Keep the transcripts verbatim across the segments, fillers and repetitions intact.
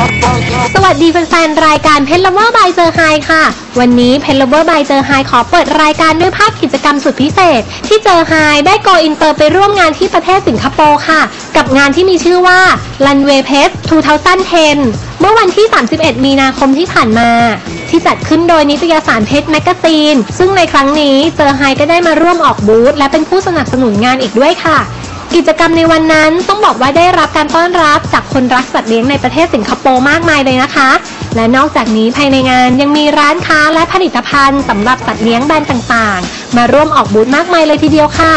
สวัสดีแฟนๆรายการเพชร Lover by เจอไฮค่ะวันนี้เพชร Lover by เจอไฮขอเปิดรายการด้วยภาพกิจกรรมสุดพิเศษที่เจอไฮได้โกอินเตอร์ไปร่วมงานที่ประเทศสิงคโปร์ค่ะกับงานที่มีชื่อว่า Runway Fest สองพันสิบ เมื่อวันที่สามสิบเอ็ดมีนาคมที่ผ่านมาที่จัดขึ้นโดยนิตยสารเพชรแมกกาซีนซึ่งในครั้งนี้เจอไฮก็ได้มาร่วมออกบูธและเป็นผู้สนับสนุนงานอีกด้วยค่ะกิจกรรมในวันนั้นต้องบอกว่าได้รับการต้อนรับจากคนรักสัตว์เลี้ยงในประเทศสิงคโปร์มากมายเลยนะคะและนอกจากนี้ภายในงานยังมีร้านค้าและผลิตภัณฑ์สำหรับสัตว์เลี้ยงแบรนด์ต่างๆมาร่วมออกบูธมากมายเลยทีเดียวค่ะ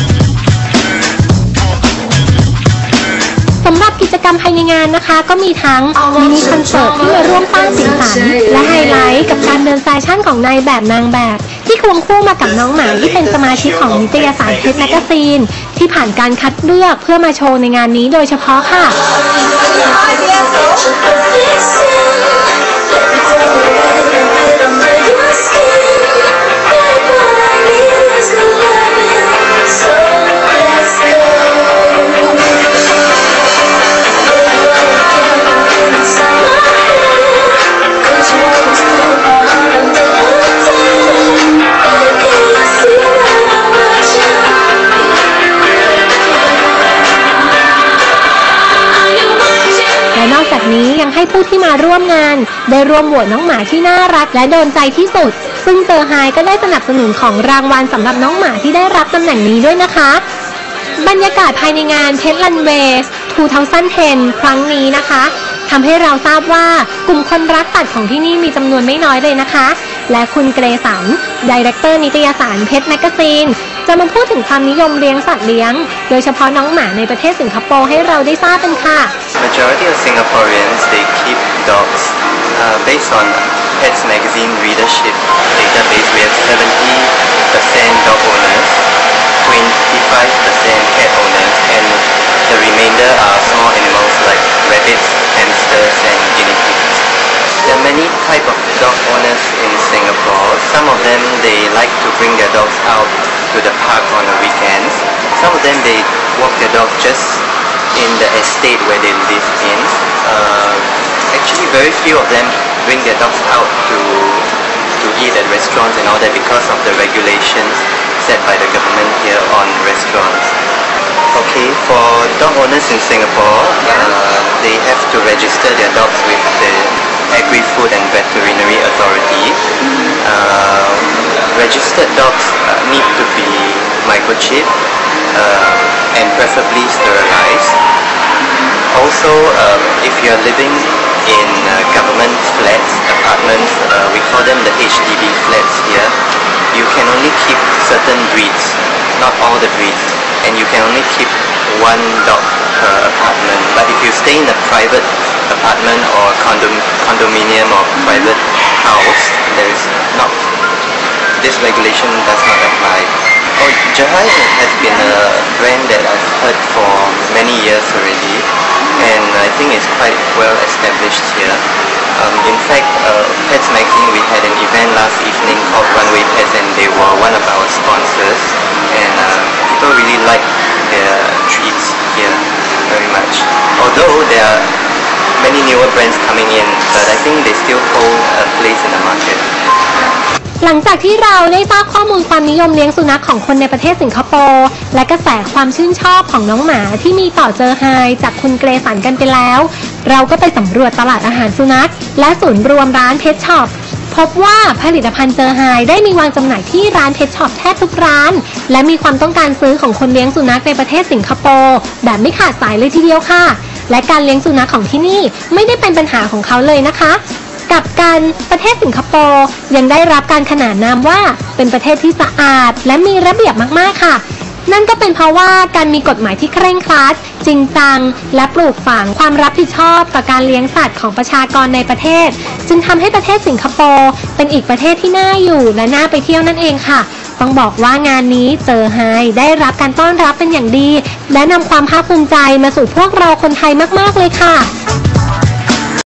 สำหรับกิจกรรมภายในงานนะคะก็มีทั้งมินิคอนเสิร์ตที่มาร่วมสร้างสีสันและไฮไลท์กับการเดินแฟชั่นของนายแบบนางแบบที่ควงคู่มากับน้องหมาที่เป็นสมาชิกของนิตยสารเพชรแมกกาซีนที่ผ่านการคัดเลือกเพื่อมาโชว์ในงานนี้โดยเฉพาะค่ะนอกจากนี้ยังให้ผู้ที่มาร่วมงานได้ร่วมโหวตน้องหมาที่น่ารักและโดนใจที่สุดซึ่งเจอไฮก็ได้สนับสนุนของรางวัลสำหรับน้องหมาที่ได้รับตำแหน่งนี้ด้วยนะคะบรรยากาศภายในงานเพชร Runway สองพันสิบ ครั้งนี้นะคะทำให้เราทราบว่ากลุ่มคนรักสัตว์ของที่นี่มีจำนวนไม่น้อยเลยนะคะและคุณเกรสันไดเรคเตอร์นิตยสารเพชรแมกกาซีนจะมาพูดถึงความนิยมเลี้ยงสัตว์เลี้ยงโดยเฉพาะน้องหมาในประเทศสิงคโปร์ให้เราได้ทราบกันค่ะ Majority of Singaporeans they keep dogs uh, based on Pets Magazine readership database. We have seventy percent dog owners, twenty-five percent cat owners, and the remainder are small animals like rabbits, hamsters, and guinea pigs. There are many type of dog owners in Singapore. Some of them they like to bring their dogs out to the park on the weekends. Some of them they walk their dog just in the estate where they live in. Uh, actually, very few of them bring their dogs out to to eat at restaurants and all that because of the regulations set by the government here on restaurants. Okay, for dog owners in Singapore, uh, they have to register their dogs with the Agri-Food and Veterinary Authority. Uh, registered dogs uh, need to be microchipped uh, and preferably sterilized. Also, um, if you are living in uh, government flats, apartments, uh, we call them the H D B flats here, you can only keep certain breeds, not all the breeds, and you can only keep one dog per apartment. But if you stay in a private apartment or condom condominium or private house, there is not, this regulation does not apply. Oh, Jahai has been a brand that I've heard for many years already, and I think it's quite well established here. Um, in fact, uh, Pets Magazine, we had an event last evening called Runway Pets, and they were one of our sponsors, and uh, people really like their treats here very much. Although there are many newer brands coming in, but I think they still hold a place in the market. หลังจากที่เราได้ทราบข้อมูลความนิยมเลี้ยงสุนัขของคนในประเทศสิงคโปร์และกระแสความชื่นชอบของน้องหมาที่มีต่อเจอไฮจากคุณเกรสันกันไปแล้วเราก็ไปสำรวจตลาดอาหารสุนัขและศูนย์รวมร้านเพชช็อปพบว่าผลิตภัณฑ์เจอไฮได้มีวางจำหน่ายที่ร้านเพชช็อปแทบทุกร้านและมีความต้องการซื้อของคนเลี้ยงสุนัขในประเทศสิงคโปร์แบบไม่ขาดสายเลยทีเดียวค่ะและการเลี้ยงสุนัขของที่นี่ไม่ได้เป็นปัญหาของเขาเลยนะคะกับการประเทศสิงคโปร์ยังได้รับการขนานนามว่าเป็นประเทศที่สะอาดและมีระเบียบมากๆค่ะนั่นก็เป็นเพราะว่าการมีกฎหมายที่เคร่งครัดจริงจังและปลูกฝังความรับผิดชอบต่อการเลี้ยงสัตว์ของประชากรในประเทศจึงทำให้ประเทศสิงคโปร์เป็นอีกประเทศที่น่าอยู่และน่าไปเที่ยวนั่นเองค่ะต้องบอกว่างานนี้เจอไฮได้รับการต้อนรับเป็นอย่างดีและนำความภาคภูมิใจมาสู่พวกเราคนไทยมากๆเลยค่ะ